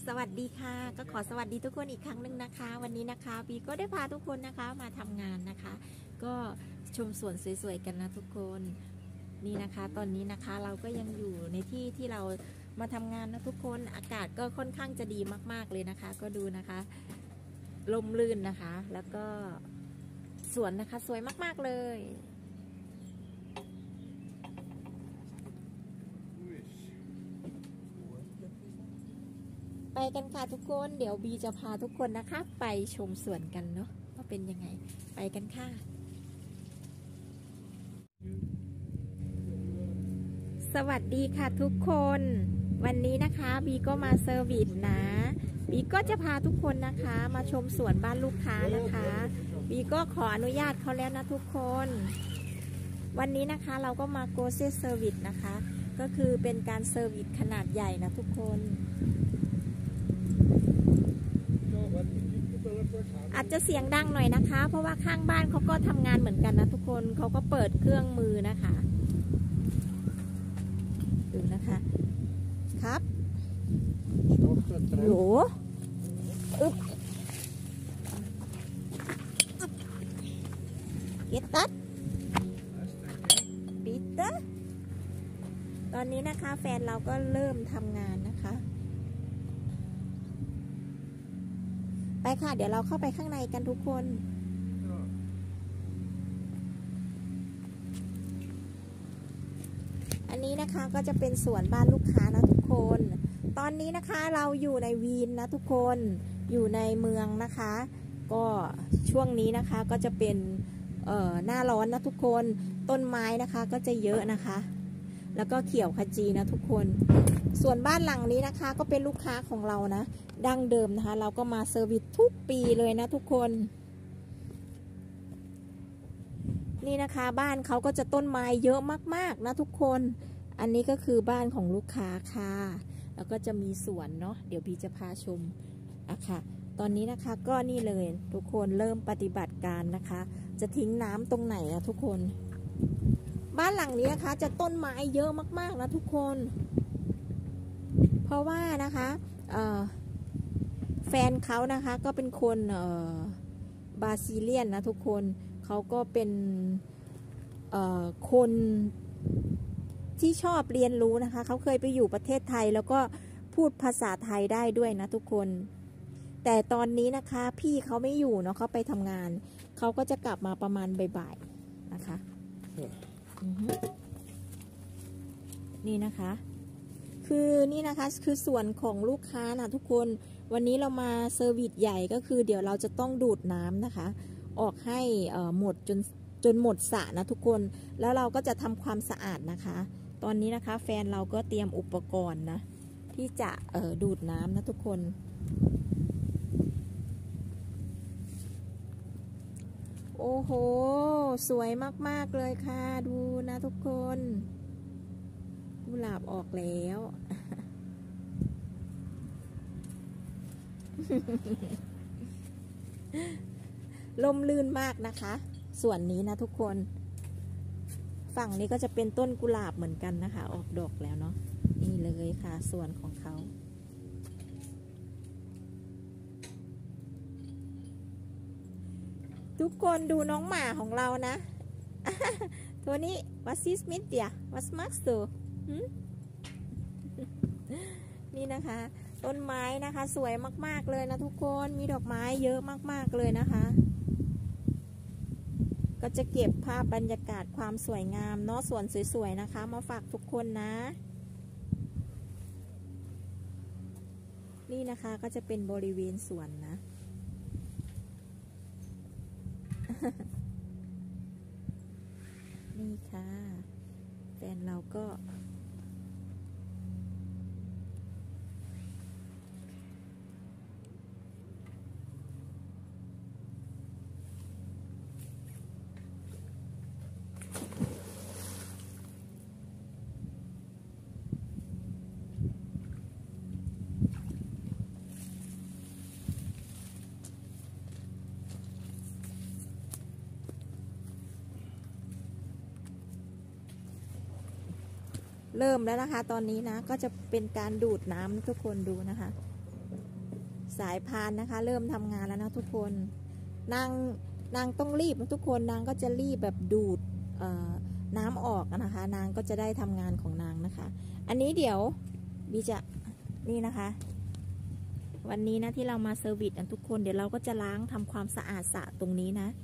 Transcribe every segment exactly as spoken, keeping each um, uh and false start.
สวัสดีค่ะก็ขอสวัสดีทุกคนอีกครั้งหนึ่งนะคะวันนี้นะคะบีก็ได้พาทุกคนนะคะมาทำงานนะคะก็ชมสวนสวยๆกันนะทุกคนนี่นะคะตอนนี้นะคะเราก็ยังอยู่ในที่ที่เรามาทำงานนะทุกคนอากาศก็ค่อนข้างจะดีมากๆเลยนะคะก็ดูนะคะลมลื่นนะคะแล้วก็สวนนะคะสวยมากๆเลยไปกันค่ะทุกคนเดี๋ยวบีจะพาทุกคนนะคะไปชมสวนกันเนาะว่าเป็นยังไงไปกันค่ะสวัสดีค่ะทุกคนวันนี้นะคะบีก็มาเซอร์วิสนะบีก็จะพาทุกคนนะคะมาชมสวนบ้านลูกค้านะคะบีก็ขออนุญาตเขาแล้วนะทุกคนวันนี้นะคะเราก็มาโกเซเซอร์วิสนะคะก็คือเป็นการเซอร์วิสขนาดใหญ่นะทุกคนอาจจะเสียงดังหน่อยนะคะเพราะว่าข้างบ้านเขาก็ทำงานเหมือนกันนะทุกคนเขาก็เปิดเครื่องมือนะคะดูนะคะครับโหอึ๊บเก็ตตัดปีเตอร์ตอนนี้นะคะแฟนเราก็เริ่มทำงานนะคะไปค่ะเดี๋ยวเราเข้าไปข้างในกันทุกคนอันนี้นะคะก็จะเป็นสวนบ้านลูกค้านะทุกคนตอนนี้นะคะเราอยู่ในวีนนะทุกคนอยู่ในเมืองนะคะก็ช่วงนี้นะคะก็จะเป็นเอ่อหน้าร้อนนะทุกคนต้นไม้นะคะก็จะเยอะนะคะแล้วก็เขียวขจีนะทุกคนส่วนบ้านหลังนี้นะคะก็เป็นลูกค้าของเรานะดั้งเดิมนะคะเราก็มาเซอร์วิสทุกปีเลยนะทุกคนนี่นะคะบ้านเขาก็จะต้นไม้เยอะมากๆนะทุกคนอันนี้ก็คือบ้านของลูกค้าค่ะแล้วก็จะมีสวนเนาะเดี๋ยวบีจะพาชมอะค่ะตอนนี้นะคะก็นี่เลยทุกคนเริ่มปฏิบัติการนะคะจะทิ้งน้ำตรงไหนอะทุกคนบ้านหลังนี้นะคะจะต้นไม้เยอะมากๆนะทุกคนเพราะว่านะคะแฟนเขานะคะก็เป็นคนบราซิเลียนนะทุกคนเขาก็เป็นคนที่ชอบเรียนรู้นะคะเขาเคยไปอยู่ประเทศไทยแล้วก็พูดภาษาไทยได้ด้วยนะทุกคนแต่ตอนนี้นะคะพี่เขาไม่อยู่เนาะเขาไปทำงานเขาก็จะกลับมาประมาณบ่ายๆนะคะนี่นะคะคือนี่นะคะคือส่วนของลูกค้านะทุกคนวันนี้เรามาเซอร์วิสใหญ่ก็คือเดี๋ยวเราจะต้องดูดน้ำนะคะออกให้หมดจนจนหมดสระนะทุกคนแล้วเราก็จะทำความสะอาดนะคะตอนนี้นะคะแฟนเราก็เตรียมอุปกรณ์นะที่จะดูดน้ำนะทุกคนโอ้โหสวยมากๆเลยค่ะดูนะทุกคนกุหลาบออกแล้วลมลื่นมากนะคะส่วนนี้นะทุกคนฝั่งนี้ก็จะเป็นต้นกุหลาบเหมือนกันนะคะออกดอกแล้วเนาะนี่เลยค่ะส่วนของเขาทุกคนดูน้องหมาของเรานะตัวนี้วัสซิสมิดเดียวัสมักสูนี่นะคะต้นไม้นะคะสวยมากๆเลยนะทุกคนมีดอกไม้เยอะมากๆเลยนะคะก็จะเก็บภาพบรรยากาศความสวยงามเนาะสวนสวยๆนะคะมาฝากทุกคนนะนี่นะคะก็จะเป็นบริเวณสวนนะนี่ค่ะแฟนเราก็เริ่มแล้วนะคะตอนนี้นะก็จะเป็นการดูดน้ำทุกคนดูนะคะสายพานนะคะเริ่มทำงานแล้วนะทุกคนนางนางต้องรีบทุกคนนางก็จะรีบแบบดูดน้ำออกนะคะนางก็จะได้ทำงานของนางนะคะอันนี้เดี๋ยวบีจะนี่นะคะวันนี้นะที่เรามาเซอร์วิสกันทุกคนเดี๋ยวเราก็จะล้างทำความสะอาดสระตรงนี้นะ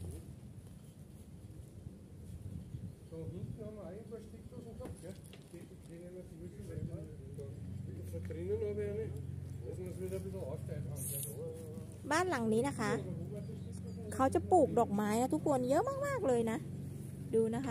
บ้านหลังนี้นะคะเขาจะปลูกดอกไม้นะทุกคนเยอะมากๆเลยนะดูนะคะ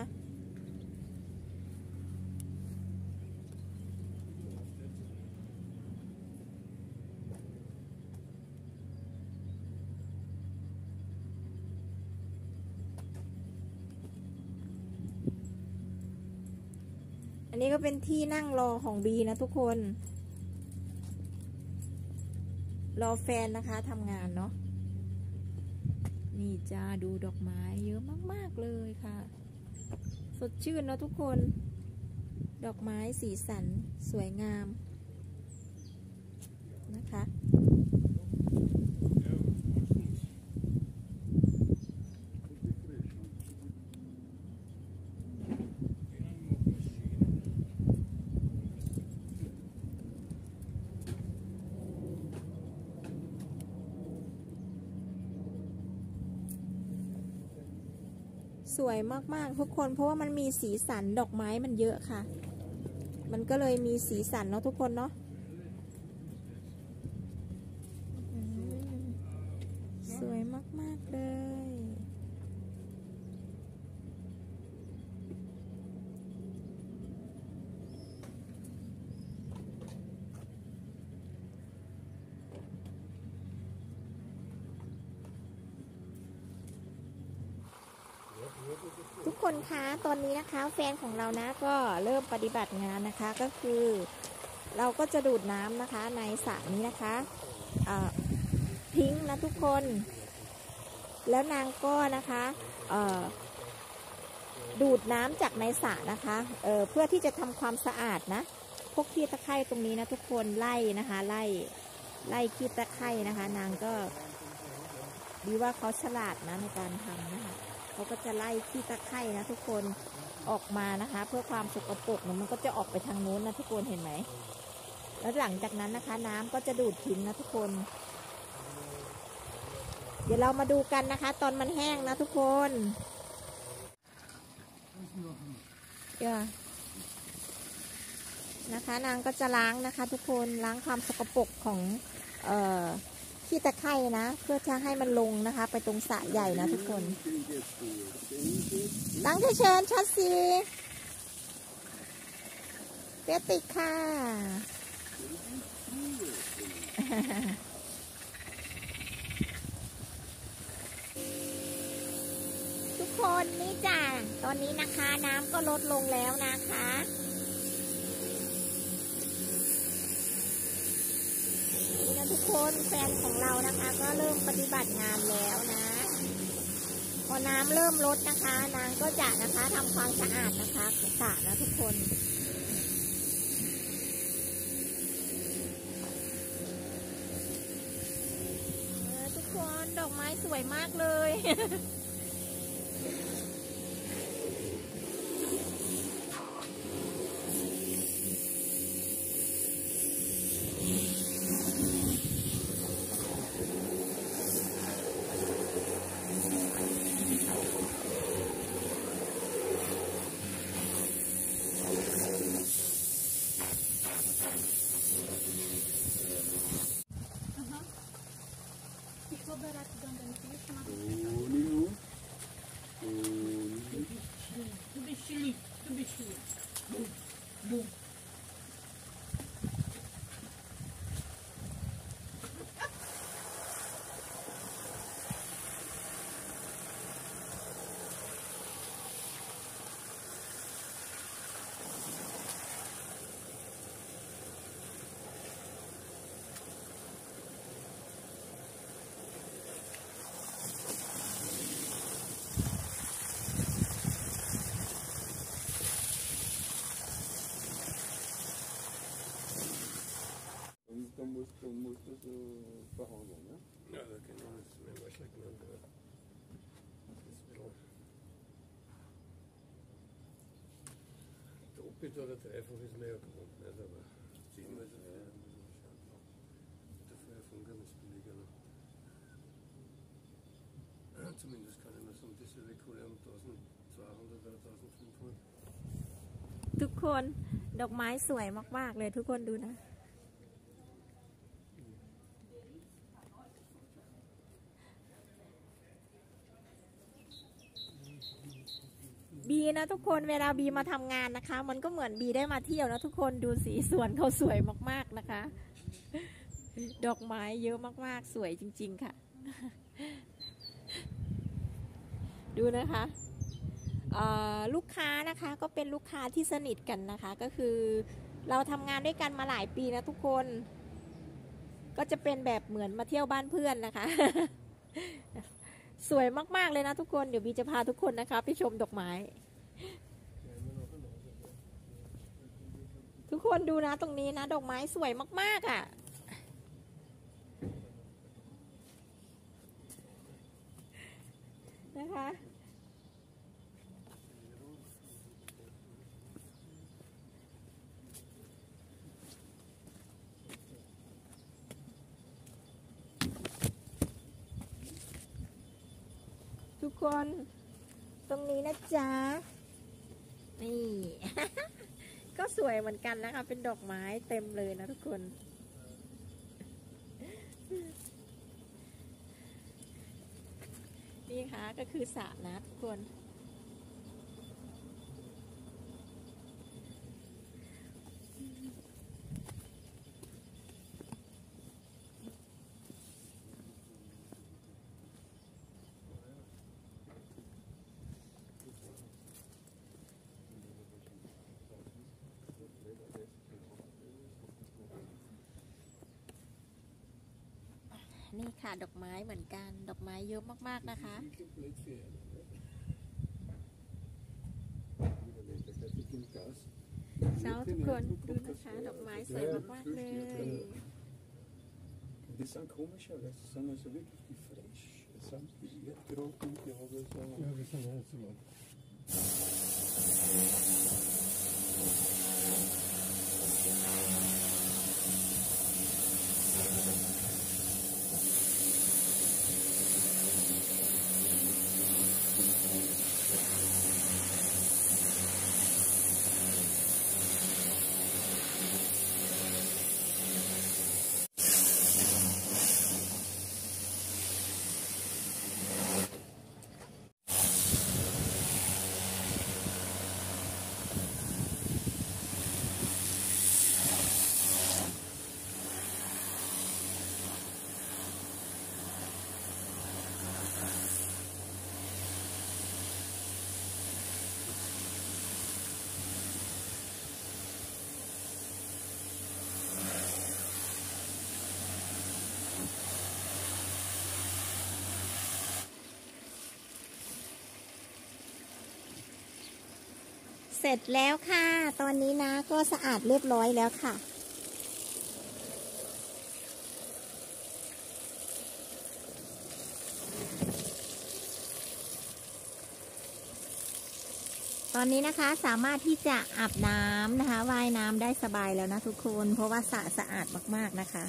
อันนี้ก็เป็นที่นั่งรอของบีนะทุกคนรอแฟนนะคะทำงานเนาะนี่จ้าดูดอกไม้เยอะมากๆเลยค่ะสดชื่นเนาะทุกคนดอกไม้สีสันสวยงามนะคะสวยมากๆทุกคนเพราะว่ามันมีสีสันดอกไม้มันเยอะค่ะมันก็เลยมีสีสันเนาะทุกคนเนาะสวยมากๆเลยทุกคนคะตอนนี้นะคะแฟนของเรานะก็เริ่มปฏิบัติงานนะคะก็คือเราก็จะดูดน้ำนะคะในสระนี้นะคะทิ้งนะทุกคนแล้วนางก็นะคะดูดน้ำจากในสระนะคะเเพื่อที่จะทำความสะอาดนะพวกขี้ตะไคร่ตรงนี้นะทุกคนไล่นะคะไล่ไล่ขี้ตะไคร่นะคะนางก็ดีว่าเขาฉลาดนะในการทำนะคะเขาก็จะไล่ขี้ตะไคร่นะทุกคนออกมานะคะเพื่อความสกปรกมันก็จะออกไปทางโน้นนะทุกคนเห็นไหมแล้วหลังจากนั้นนะคะน้ำก็จะดูดทิ้งนะทุกคนเดี๋ยวเรามาดูกันนะคะตอนมันแห้งนะทุกคนเดี๋ยวนะคะนางก็จะล้างนะคะทุกคนล้างความสกปรกของเอ่อขี้ตะไคร่นะเพื่อจะให้มันลงนะคะไปตรงสระใหญ่นะทุกคนตั้งเชิญชัดซีเปียติกค่ะทุกคนนี่จ้ะตอนนี้นะคะน้ำก็ลดลงแล้วนะคะนี่นะทุกคนแฟนของเรานะคะก็เริ่มปฏิบัติงานแล้วนะพอน้ำเริ่มลดนะคะนางก็จะนะคะทำความสะอาดนะคะสระนะทุกคนทุกคนดอกไม้สวยมากเลย Oh, dann musst, dann musst du so behandeln. Ne? Ja, da kann ich das mir wahrscheinlich genannt. Das ist wieder. Doppelt oder dreifach ist mir ja gewohnt, nicht? Aber zehnmal so viel muss man schauen. Dafür erfunden ist billiger noch. Zumindest kann ich mir so um dieselbe Kohle um eintausendzweihundert oder eintausendfünfhundert. ทุกคนดอกไม้สวยมากๆเลยทุกคนดูนะบีนะทุกคนเวลาบีมาทำงานนะคะมันก็เหมือนบีได้มาเที่ยวนะทุกคนดูสีสวนเขาสวยมากๆนะคะดอกไม้เยอะมากๆสวยจริงๆค่ะดูนะคะลูกค้านะคะก็เป็นลูกค้าที่สนิทกันนะคะก็คือเราทำงานด้วยกันมาหลายปีนะทุกคนก็จะเป็นแบบเหมือนมาเที่ยวบ้านเพื่อนนะคะสวยมากๆเลยนะทุกคนเดี๋ยวบีจะพาทุกคนนะคะไปชมดอกไม้ทุกคนดูนะตรงนี้นะดอกไม้สวยมากๆอ่ะนะคะทุกคนตรงนี้นะจ๊ะนี่ ก็สวยเหมือนกันนะคะเป็นดอกไม้เต็มเลยนะทุกคนนี่ค่ะก็คือสระนะทุกคนนี่ค่ะดอกไม้เหมือนกันดอกไม้เยอะมากๆนะคะเช้าทุกคนดูนะคะดอกไม้สวยมากๆเลย Die sind komisch, aber das sind also wirklich die frisch. Das sind die erdtrocken, die haben so. Ja, wir sind ja nicht so lang. เสร็จแล้วค่ะตอนนี้นะก็สะอาดเรียบร้อยแล้วค่ะตอนนี้นะคะสามารถที่จะอาบน้ำนะคะว่ายน้ำได้สบายแล้วนะทุกคนเพราะว่าสระสะอาดมากๆนะคะ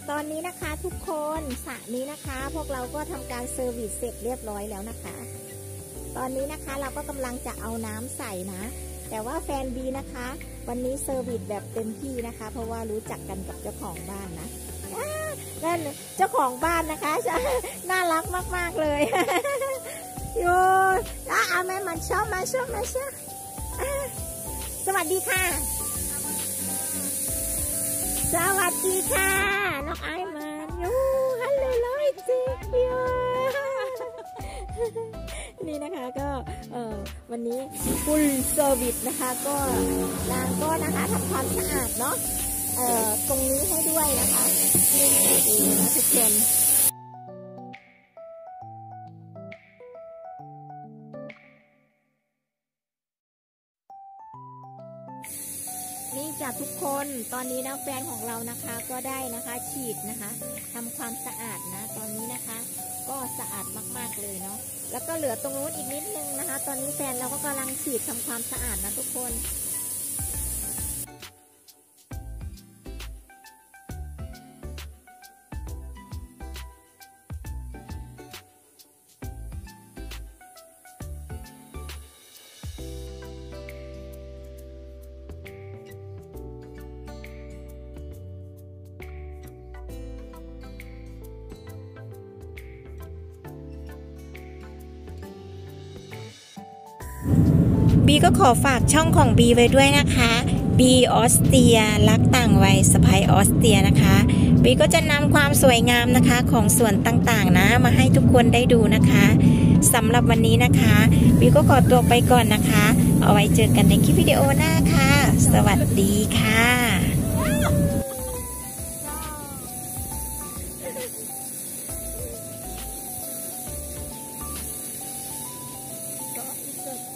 ตอนนี้นะคะทุกคนสระนี้นะคะพวกเราก็ทำการเซอร์วิสเสร็จเรียบร้อยแล้วนะคะ ตอนนี้นะคะเราก็กำลังจะเอาน้ำใส่นะแต่ว่าแฟนบีนะคะวันนี้เซอร์วิสแบบเต็มที่นะคะเพราะว่ารู้จักกันกับเจ้าของบ้านนะนั่นเจ้าของบ้านนะคะน่ารักมากๆเลยโยอ่ะเอาแม่มันชอบมาชอบมาชอบสวัสดีค่ะสวัสดีค่ะน้องไอมันยูฮัลโหลเลยจิเดียวนี่นะคะก็เออวันนี้ฟูลเซอร์วิสนะคะก็นางก็นะคะทำความสะอาดเนาะเอ่อตรงนี้ให้ด้วยนะคะดีนะทุกคนนี่จากทุกคนตอนนี้นะแฟนของเรานะคะก็ได้นะคะฉีดนะคะทำความสะอาดนะตอนนี้นะคะก็สะอาดมากๆเลยเนาะแล้วก็เหลือตรงนู้นอีกนิดนึงนะคะตอนนี้แฟนเราก็กำลังฉีดทำความสะอาดนะทุกคนบีก็ขอฝากช่องของบีไว้ด้วยนะคะบีออสเตรียรักต่างวัยสะใภ้ออสเตรียนะคะบีก็จะนำความสวยงามนะคะของสวนต่างๆนะมาให้ทุกคนได้ดูนะคะสำหรับวันนี้นะคะบีก็ขอตัวไปก่อนนะคะเอาไว้เจอกันในคลิปวิดีโอหน้าค่ะสวัสดีค่ะ